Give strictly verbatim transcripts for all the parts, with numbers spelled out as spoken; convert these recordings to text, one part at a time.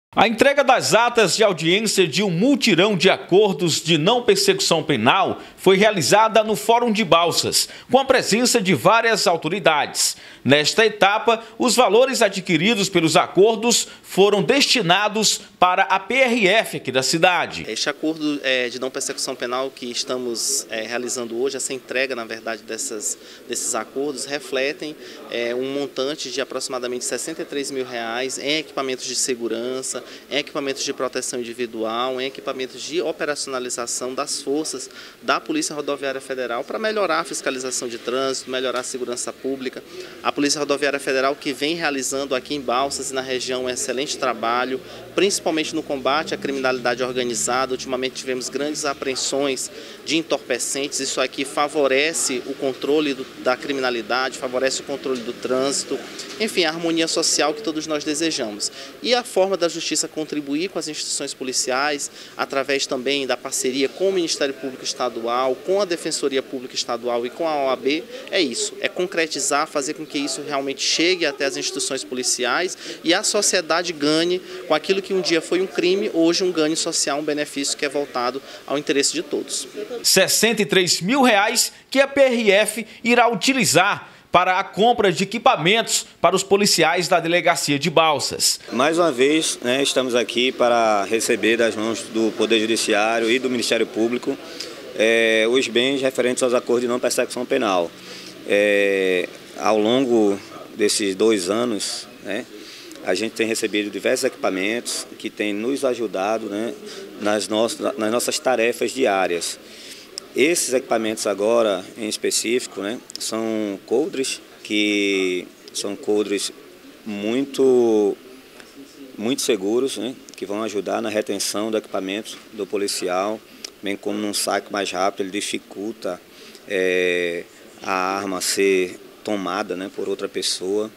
A entrega das atas de audiência de um mutirão de acordos de não persecução penal foi realizada no Fórum de Balsas, com a presença de várias autoridades. Nesta etapa, os valores adquiridos pelos acordos foram destinados para a P R F aqui da cidade. Este acordo é, de não persecução penal que estamos é, realizando hoje, essa entrega, na verdade, dessas, desses acordos, refletem é, um montante de aproximadamente sessenta e três mil reais em equipamentos de segurança, em equipamentos de proteção individual, em equipamentos de operacionalização das forças da Polícia Rodoviária Federal para melhorar a fiscalização de trânsito, melhorar a segurança pública. A Polícia Rodoviária Federal que vem realizando aqui em Balsas e na região um excelente trabalho, principalmente no combate à criminalidade organizada. Ultimamente tivemos grandes apreensões de entorpecentes, isso aqui favorece o controle do, da criminalidade, favorece o controle do trânsito, enfim, a harmonia social que todos nós desejamos. E a forma da Justiça contribuir com as instituições policiais, através também da parceria com o Ministério Público Estadual, com a Defensoria Pública Estadual e com a O A B, é isso, é concretizar, fazer com que isso realmente chegue até as instituições policiais e a sociedade ganhe com aquilo que um dia foi um crime, hoje um ganho social, um benefício que é voltado ao interesse de todos. sessenta e três mil reais que a P R F irá utilizar para a compra de equipamentos para os policiais da Delegacia de Balsas. Mais uma vez, né, estamos aqui para receber das mãos do Poder Judiciário e do Ministério Público é, os bens referentes aos acordos de não persecução penal. É, ao longo desses dois anos, né, a gente tem recebido diversos equipamentos que têm nos ajudado, né, nas, nossas, nas nossas tarefas diárias. Esses equipamentos agora, em específico, né, são coldres que são coldres muito, muito seguros, né, que vão ajudar na retenção do equipamento do policial, bem como num saque mais rápido, ele dificulta é, a arma ser tomada, né, por outra pessoa.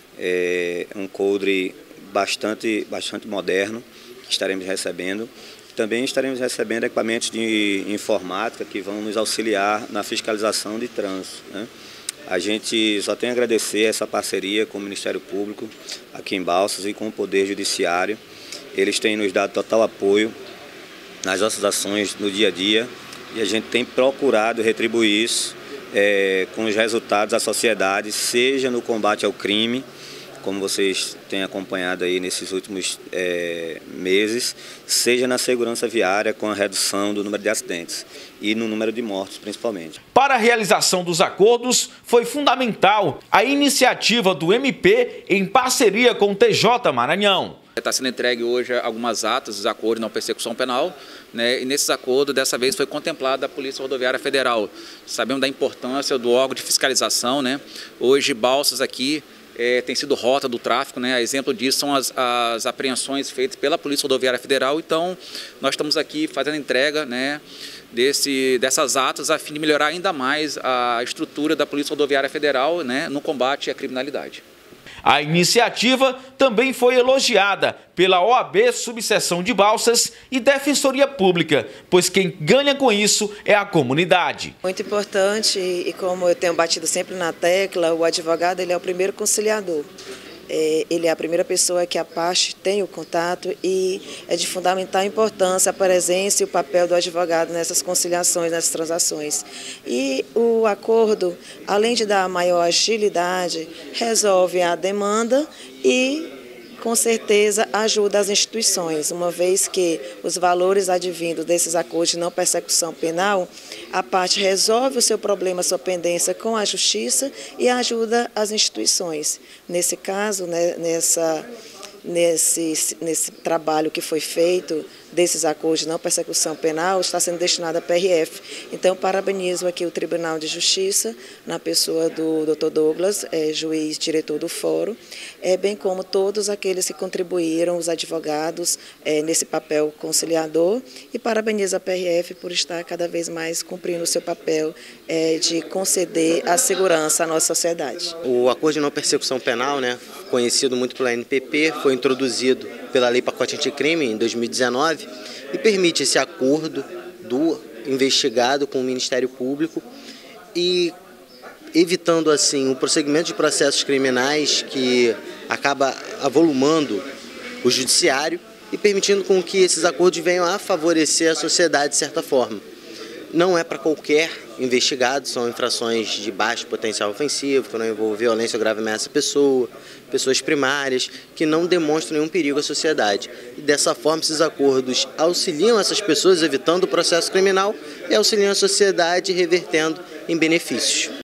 É um coldre bastante, bastante moderno que estaremos recebendo. Também estaremos recebendo equipamentos de informática que vão nos auxiliar na fiscalização de trânsito, né? A gente só tem a agradecer essa parceria com o Ministério Público aqui em Balsas e com o Poder Judiciário. Eles têm nos dado total apoio nas nossas ações no dia a dia e a gente tem procurado retribuir isso é, com os resultados da sociedade, seja no combate ao crime, como vocês têm acompanhado aí nesses últimos é, meses, seja na segurança viária com a redução do número de acidentes e no número de mortos principalmente. Para a realização dos acordos, foi fundamental a iniciativa do M P em parceria com o T J Maranhão. Está sendo entregue hoje algumas atas dos acordos de não persecução penal, né, e nesses acordos, dessa vez, foi contemplada a Polícia Rodoviária Federal. Sabemos da importância do órgão de fiscalização, né? Hoje, Balsas aqui É, tem sido rota do tráfico, né? A exemplo disso são as, as apreensões feitas pela Polícia Rodoviária Federal. Então, nós estamos aqui fazendo entrega, né, desse, dessas atas a fim de melhorar ainda mais a estrutura da Polícia Rodoviária Federal, né, no combate à criminalidade. A iniciativa também foi elogiada pela O A B Subseção de Balsas e Defensoria Pública, pois quem ganha com isso é a comunidade. Muito importante, e como eu tenho batido sempre na tecla, o advogado ele é o primeiro conciliador. É, ele é a primeira pessoa que a parte tem o contato e é de fundamental importância a presença e o papel do advogado nessas conciliações, nessas transações. E o acordo, além de dar maior agilidade, resolve a demanda e, com certeza, ajuda as instituições, uma vez que os valores advindos desses acordos de não persecução penal, a parte resolve o seu problema, a sua pendência com a justiça e ajuda as instituições. Nesse caso, né, nessa, nesse, nesse trabalho que foi feito desses acordos de não persecução penal, está sendo destinado à P R F. Então, parabenizo aqui o Tribunal de Justiça, na pessoa do doutor Douglas, é, juiz diretor do fórum, é, bem como todos aqueles que contribuíram, os advogados, é, nesse papel conciliador, e parabenizo a P R F por estar cada vez mais cumprindo o seu papel é, de conceder a segurança à nossa sociedade. O acordo de não persecução penal, né, conhecido muito pela N P P, foi introduzido pela Lei Pacote Anticrime em dois mil e dezenove e permite esse acordo do investigado com o Ministério Público e evitando assim o prosseguimento de processos criminais que acaba avolumando o judiciário e permitindo com que esses acordos venham a favorecer a sociedade de certa forma. Não é para qualquer investigado, são infrações de baixo potencial ofensivo, que não envolvem violência ou grave ameaça à pessoa, pessoas primárias, que não demonstram nenhum perigo à sociedade. E dessa forma, esses acordos auxiliam essas pessoas, evitando o processo criminal, e auxiliam a sociedade, revertendo em benefícios.